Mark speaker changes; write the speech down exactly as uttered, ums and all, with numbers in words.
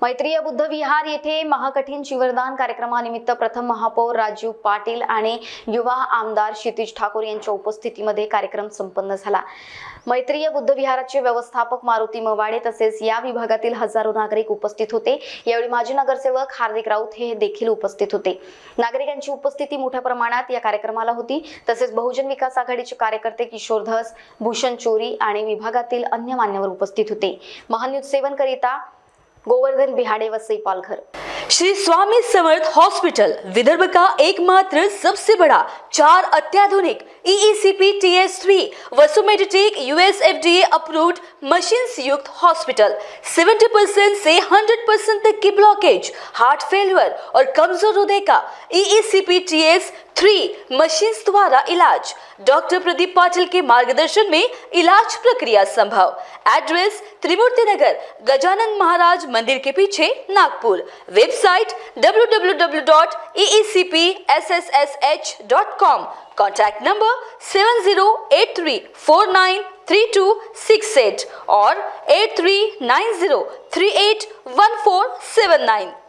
Speaker 1: मैत्रीय बुद्ध विहार येथे महाकठीण जीवनदान कार्यक्रमानिमित्त प्रथम महापौर राजीव पाटील आणि युवा आमदार क्षितिज ठाकूर यांच्या उपस्थितीमध्ये कार्यक्रम संपन्न झाला। मैत्रीय बुद्ध विहाराचे व्यवस्थापक मारुती मवाडे तसेच या विभागातील हजारो नागरिक उपस्थित होते। यावेळी माजी नगरसेवक हार्दिक राऊत हे देखील उपस्थित होते। नागरिकांची उपस्थिती मोठ्या प्रमाणात या कार्यक्रमाला होती। तसेच बहुजन विकास आघाडीचे कार्यकर्ते किशोर धस, भूषण चोरी आणि विभागातील अन्य मान्यवर उपस्थित होते। महान्यूज सेवन करिता गोवर्धन बिहाड़े व सईपालघर।
Speaker 2: श्री स्वामी समर्थ हॉस्पिटल विदर्भ का एकमात्र सबसे बड़ा चार अत्याधुनिक E E C P T S three Vasumeditech U S F D A approved machines युक्त हॉस्पिटल। सत्तर परसेंट से सौ परसेंट तक की ब्लॉकेज, हार्ट फेलियर और कमजोर हृदय का E E C P T S three machines द्वारा इलाज। डॉक्टर प्रदीप पाटिल के मार्गदर्शन में इलाज प्रक्रिया संभव। एड्रेस त्रिमूर्ति नगर, गजानन महाराज मंदिर के पीछे, Nagpur. Website W W W dot E E C P S S S H dot com. Contact number seven zero eight three four nine three two six eight और eight three nine zero three eight one four seven nine.